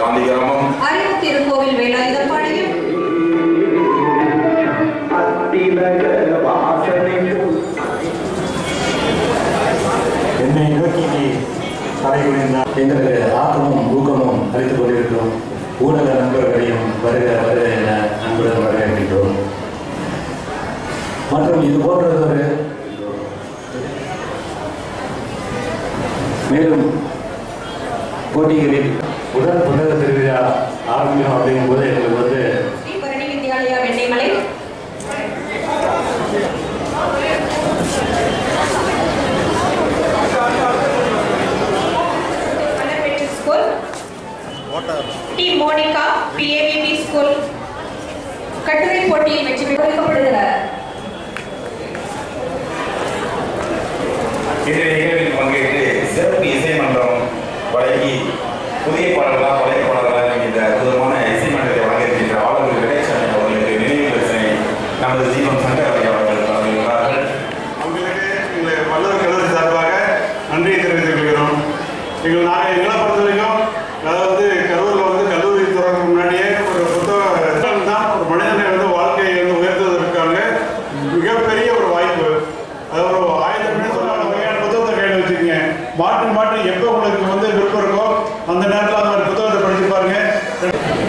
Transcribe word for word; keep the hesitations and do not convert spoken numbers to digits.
Aunty கிராமம் அறிவு திருக்கோவில் வேலாயுதப்பாளையம் என்னை நோக்கி தலைகுனிந்தால் எங்களுக்கு ஆக்கமும் ஊக்கமும் அளித்துக் கொண்டிருக்கிறோம். ஊடக நண்பர்களையும் வருக வருக என அன்புடன் வரவேற்கின்றோம். மற்றும் இது போன்றதொரு மேலும் போட்டிகளில் உடல் புத்தக திருவிழா ஆரம்பிக்கணும் அப்படிங்கும் போது எங்களுக்கு வந்து Sri Bharani Vidyalaya Vennaimalai school D Monika PAVB school கட்டுரை போட்டியில் வெற்றி பெறப்படுகிறார். இந்த நிகழ்வில் பங்கேற்று சிறப்பு இசை மன்றம் வழங்கி புதிய பாடல்களாக பழைய பாடல்களாக இந்த அற்புதமான இசை மன்றத்தை வழங்கியிருக்கின்ற ஆளுநர் கணேசன் அவர்களுக்கு நினைவு பிரச்சனை நமது ஜீவன் சங்கர் அவர்கள் வழங்குகிறார்கள். அவங்களுக்கு எங்களை வல்லூர் கல்லூரி சார்பாக நன்றியை தெரிவித்துக் கொள்கிறோம். எங்கள் நாங்கள் எங்களை பொறுத்த வரைக்கும் அதாவது கரூரில் வந்து கல்லூரி துறக்க முன்னாடியே ஒரு புத்தகம் தான் ஒரு மனிதனை வந்து வாழ்க்கையை வந்து உயர்த்துவதற்கான மிகப்பெரிய ஒரு வாய்ப்பு. அது ஒரு ஆயுதமே சொன்னாங்க, வகையான புத்தகத்தை கையில் வச்சுக்கோங்க. மாற்றி மாற்றி எப்போ உங்களுக்கு வந்து விருப்பம் இருக்கோ அந்த நேரத்தில் அந்த மாதிரி புத்தகத்தை படிச்சு பாருங்க.